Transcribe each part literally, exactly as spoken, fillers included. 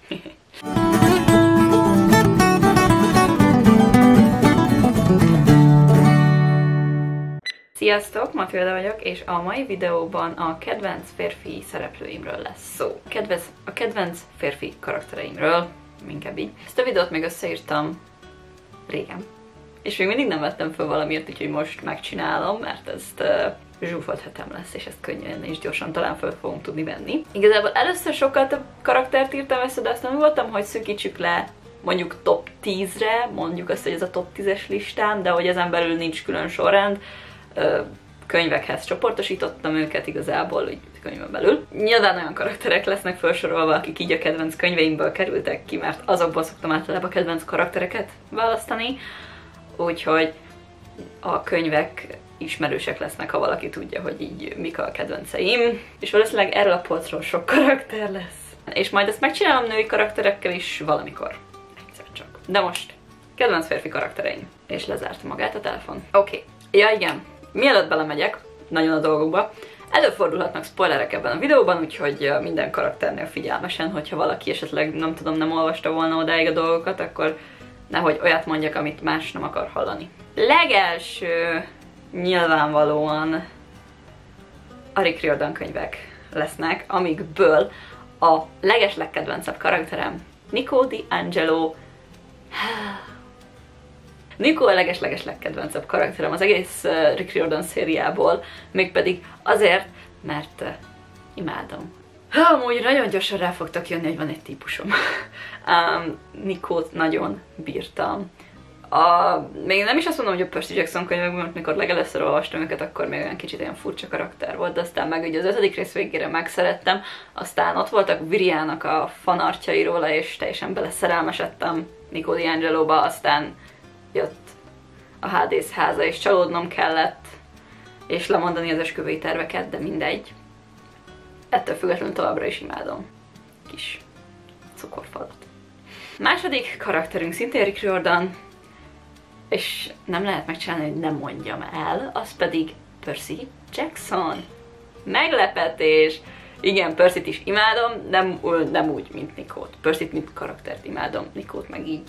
Sziasztok, Matilda vagyok, és a mai videóban a kedvenc férfi szereplőimről lesz szó. Kedvenc, a kedvenc férfi karaktereimről, inkább így. Ezt a videót még összeírtam régen, és még mindig nem vettem fel valamiért, úgyhogy most megcsinálom, mert ezt uh, zsúfolt hetem lesz, és ezt könnyen és gyorsan talán fel fogom tudni venni. Igazából először sokkal több karaktert írtam össze, de aztán voltam, hogy szűkítsük le mondjuk top tízre, mondjuk azt, hogy ez a top tízes listám, de hogy ezen belül nincs külön sorrend. Könyvekhez csoportosítottam őket igazából, úgy könyvön belül. Nyilván olyan karakterek lesznek felsorolva, akik így a kedvenc könyveimből kerültek ki, mert azokból szoktam általában a kedvenc karaktereket választani, úgyhogy a könyvek ismerősek lesznek, ha valaki tudja, hogy így mik a kedvenceim. És valószínűleg erről a polcról sok karakter lesz. És majd ezt megcsinálom női karakterekkel is valamikor. Egyszer csak. De most kedvenc férfi karaktereim. És lezárta magát a telefon. Oké. Okay. Ja igen. Mielőtt belemegyek nagyon a dolgokba, előfordulhatnak spoilerek ebben a videóban, úgyhogy minden karakternél figyelmesen, hogyha valaki esetleg nem tudom, nem olvasta volna odáig a dolgokat, akkor nehogy olyat mondjak, amit más nem akar hallani. Legelső nyilvánvalóan a Rick Riordan könyvek lesznek, amikből a legeslegkedvencebb karakterem Nico di Angelo. Nico a leges-leges legkedvencebb karakterem az egész uh, Rick Riordan szériából, mégpedig azért, mert uh, imádom. Ha, amúgy nagyon gyorsan rá fogtak jönni, hogy van egy típusom. um, Nicót nagyon bírtam. A, még nem is azt mondom, hogy a Percy Jackson könyvekben, mert mikor legelőször olvastam őket, akkor még olyan kicsit olyan furcsa karakter volt, de aztán meg ugye az ötödik rész végére megszerettem, aztán ott voltak Viriának a fanartjai róla, és teljesen beleszerelmesedtem Nico di Angeloba, aztán jött a Hádész háza, és csalódnom kellett, és lemondani az esküvői terveket, de mindegy. Ettől függetlenül továbbra is imádom. Kis cukorfalat. Második karakterünk szintén Rick Riordan, és nem lehet megcsinálni, hogy nem mondjam el, az pedig Percy Jackson. Meglepetés! Igen, Percyt is imádom, nem, nem úgy, mint Nicót. Percyt, mint karaktert imádom, Nicót meg így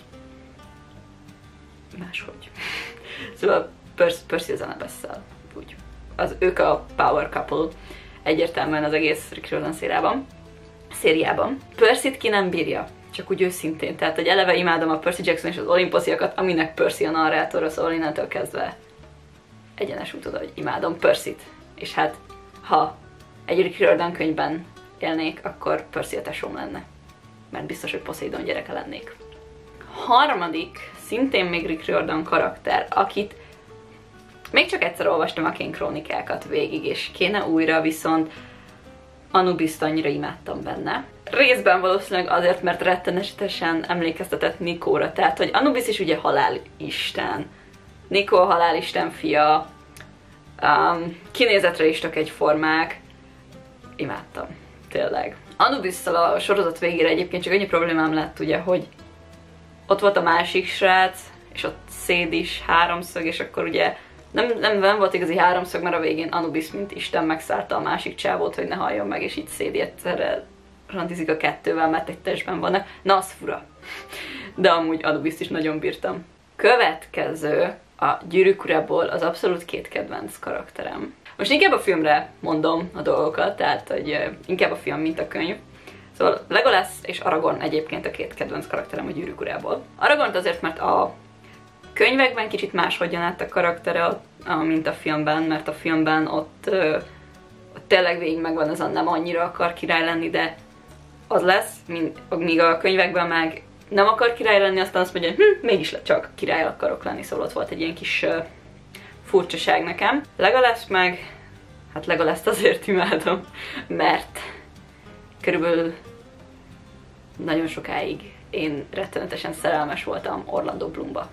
máshogy. Szóval Percy, Percy az Annabesszel, úgy. Az, ők a power couple egyértelműen az egész Rick Riordan szériában. szériában. Percyt ki nem bírja, csak úgy őszintén. Tehát, hogy eleve imádom a Percy Jackson és az Olymposziakat, aminek Percy a narrátor, szóval innentől kezdve egyenes út oda, hogy imádom Percyt. És hát, ha egy Rick Riordan könyvben élnék, akkor Percy a tesóm lenne. Mert biztos, hogy Poseidon gyereke lennék. Harmadik, szintén még Rick Riordan karakter, akit még csak egyszer olvastam a Kane krónikákat végig, és kéne újra, viszont Anubist annyira imádtam benne. Részben valószínűleg azért, mert rettenetesen emlékeztetett Nicóra, tehát, hogy Anubis is ugye halálisten. Nicó a halálisten fia, um, kinézetre is tök egyformák. Imádtam, tényleg. Anubisszal a sorozat végére egyébként csak annyi problémám lett, ugye, hogy ott volt a másik srác, és ott Széd is háromszög, és akkor ugye nem, nem, nem volt igazi háromszög, mert a végén Anubis, mint Isten megszállta a másik csávót, hogy ne halljon meg, és így Szédi egyszerre randizik a kettővel, mert egy testben vannak. Na, az fura. De amúgy Anubist is nagyon bírtam. Következő a Gyűrűk urából az abszolút két kedvenc karakterem. Most inkább a filmre mondom a dolgokat, tehát hogy inkább a film, mint a könyv. Szóval Legolas és Aragorn egyébként a két kedvenc karakterem a Gyűrűk urából. Aragornt azért, mert a könyvekben kicsit máshogyan át a karaktere, mint a filmben, mert a filmben ott, ott tényleg végig megvan az a nem annyira akar király lenni, de az lesz, míg a könyvekben meg nem akar király lenni, aztán azt mondja, hogy hm, mégis csak király akarok lenni, szóval ott volt egy ilyen kis uh, furcsaság nekem. Legolas meg, hát Legolaszt azért imádom, mert körülbelül nagyon sokáig én rettenetesen szerelmes voltam Orlando Bloomba.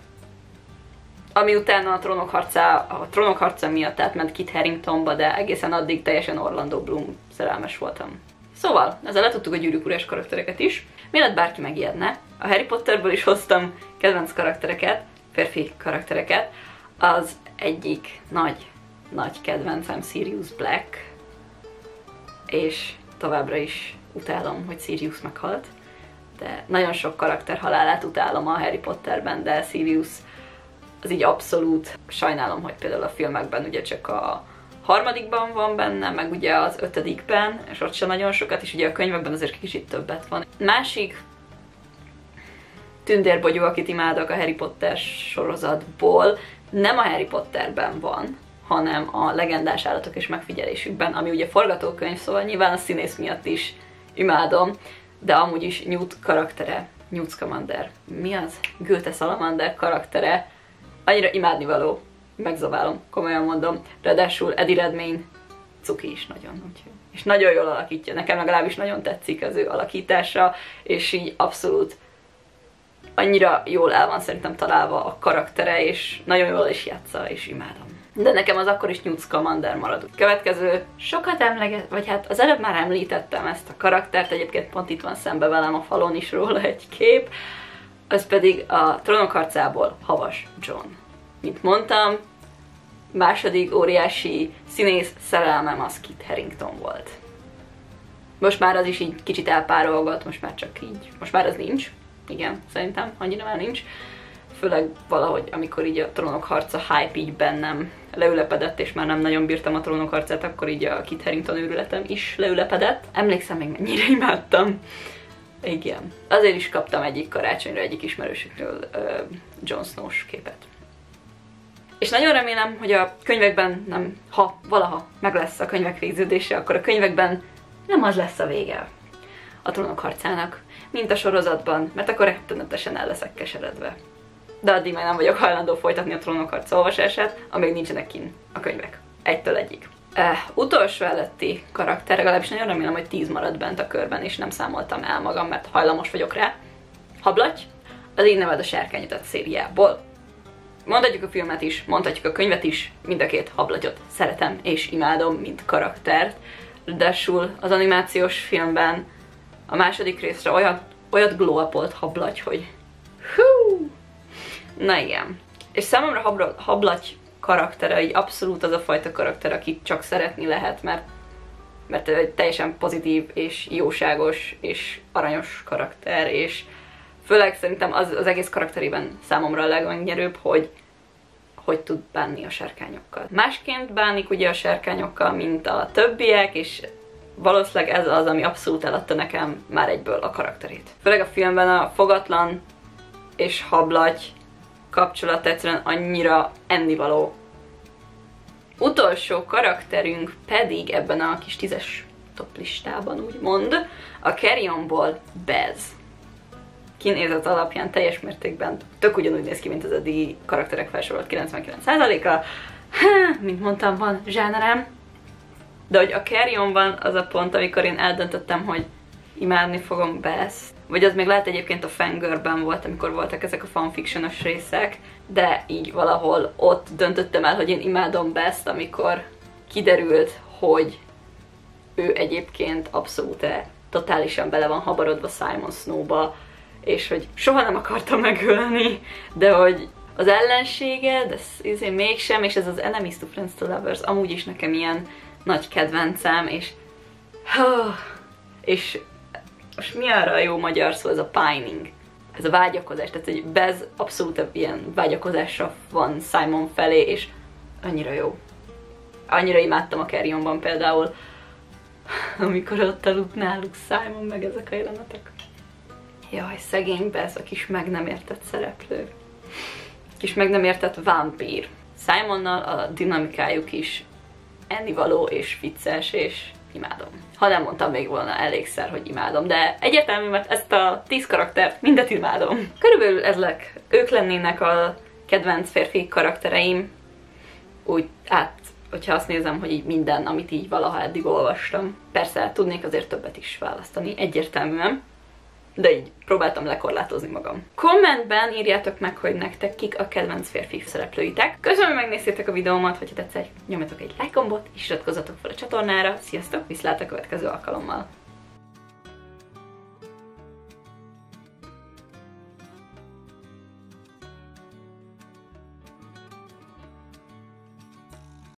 Ami utána a Trónok harca, a Trónok harca miatt átment Kit Haringtonba, de egészen addig teljesen Orlando Bloom szerelmes voltam. Szóval, ezzel letudtuk a Gyűrűk urás karaktereket is. Mielőtt bárki megijedne, a Harry Potterből is hoztam kedvenc karaktereket, férfi karaktereket. Az egyik nagy, nagy kedvencem Sirius Black, és továbbra is utálom, hogy Sirius meghalt, de nagyon sok karakter halálát utálom a Harry Potterben, de Sirius az így abszolút sajnálom, hogy például a filmekben ugye csak a harmadikban van benne, meg ugye az ötödikben, és ott sem nagyon sokat, és ugye a könyvekben azért kicsit többet van. Másik tündérbogyó, akit imádok a Harry Potter sorozatból, nem a Harry Potterben van, hanem a Legendás állatok és megfigyelésükben, ami ugye forgatókönyv, szóval nyilván a színész miatt is imádom, de amúgy is Newt karaktere, Newt Scamander, mi az? Goethe Salamander karaktere, annyira imádnivaló, megzabálom, komolyan mondom, ráadásul Eddie Redmayne cuki is nagyon, úgyhogy. És nagyon jól alakítja, nekem legalábbis nagyon tetszik az ő alakítása, és így abszolút annyira jól el van szerintem találva a karaktere, és nagyon jól is játsza, és imádom. De nekem az akkor is Newt Scamander marad. Következő, sokat emleget, vagy hát az előbb már említettem ezt a karaktert, egyébként pont itt van szembe velem a falon is róla egy kép, az pedig a Trónok harcából Havas John. Mint mondtam, második óriási színész szerelmem az Kit Harington volt. Most már az is így kicsit elpárolgott, most már csak így, most már az nincs. Igen, szerintem annyira már nincs. Főleg valahogy, amikor így a Trónok harca hype így bennem leülepedett, és már nem nagyon bírtam a Trónok harcát, akkor így a Kit Harington őrületem is leülepedett. Emlékszem még mennyire imádtam. Igen. Azért is kaptam egyik karácsonyra egyik ismerősökről uh, Jon Snow-s képet. És nagyon remélem, hogy a könyvekben nem, ha valaha meg lesz a könyvek végződése, akkor a könyvekben nem az lesz a vége a Trónok harcának, mint a sorozatban, mert akkor rettenetesen el leszek keseredve. De addig már nem vagyok hajlandó folytatni a Trónok harca olvasását, amíg nincsenek kint a könyvek. Egytől egyig. Uh, utolsó előtti karakter, legalábbis nagyon remélem, hogy tíz maradt bent a körben, és nem számoltam el magam, mert hajlamos vagyok rá. Hablaty, az Így neved a sárkányutat szériából. Mondhatjuk a filmet is, mondhatjuk a könyvet is, mind a két Hablatyot szeretem és imádom, mint karaktert. Ráadásul az animációs filmben a második részre olyat, olyat glow-upolt Hablaty, hogy hú! Na igen. És számomra Hablaty karaktere így abszolút az a fajta karakter, akit csak szeretni lehet, mert, mert egy teljesen pozitív és jóságos és aranyos karakter, és főleg szerintem az, az egész karakterében számomra a legmegnyerőbb, hogy hogy tud bánni a sárkányokkal. Másként bánik ugye a sárkányokkal, mint a többiek, és valószínűleg ez az, ami abszolút eladta nekem már egyből a karakterét. Főleg a filmben a fogatlan és Hablaty kapcsolat egyszerűen annyira ennivaló. Utolsó karakterünk pedig ebben a kis tízes top listában úgymond a Carrionból Bez. Kinézet alapján teljes mértékben tök ugyanúgy néz ki, mint az eddigi karakterek felsorolt kilencvenkilenc százaléka. Mint mondtam, van zsánerem. De hogy a Carrionban az a pont, amikor én eldöntöttem, hogy imádni fogom Bezt. Vagy az még lehet egyébként a Fangirlben volt, amikor voltak ezek a fanfictionos részek, de így valahol ott döntöttem el, hogy én imádom Bezt, amikor kiderült, hogy ő egyébként abszolút totálisan bele van habarodva Simon Snowba, és hogy soha nem akarta megölni, de hogy az ellensége, de ez mégsem, és ez az Enemies to Friends to Lovers amúgy is nekem ilyen nagy kedvencem, és és most mi arra a jó magyar szó, ez a pining, ez a vágyakozás, tehát hogy Bez abszolút ilyen vágyakozásra van Simon felé, és annyira jó. Annyira imádtam a Carrionban például, amikor ott aludt náluk Simon, meg ezek a jelenetek. Jaj, szegény Bez, a kis meg nem értett szereplő. Kis meg nem értett vámpír. Simonnal a dinamikájuk is ennivaló és vicces, és imádom. Ha nem mondtam még volna elégszer, hogy imádom, de egyértelmű, mert ezt a tíz karaktert mindet imádom. Körülbelül ezek, ők lennének a kedvenc férfi karaktereim, úgy át, hogyha azt nézem, hogy így minden, amit így valaha eddig olvastam. Persze tudnék azért többet is választani, egyértelműen, de így próbáltam lekorlátozni magam. Kommentben írjátok meg, hogy nektek kik a kedvenc férfi szereplőitek. Köszönöm, hogy megnéztétek a videómat, hogyha tetszett, nyomjatok egy like gombot, és iratkozzatok fel a csatornára. Sziasztok, viszlát a következő alkalommal!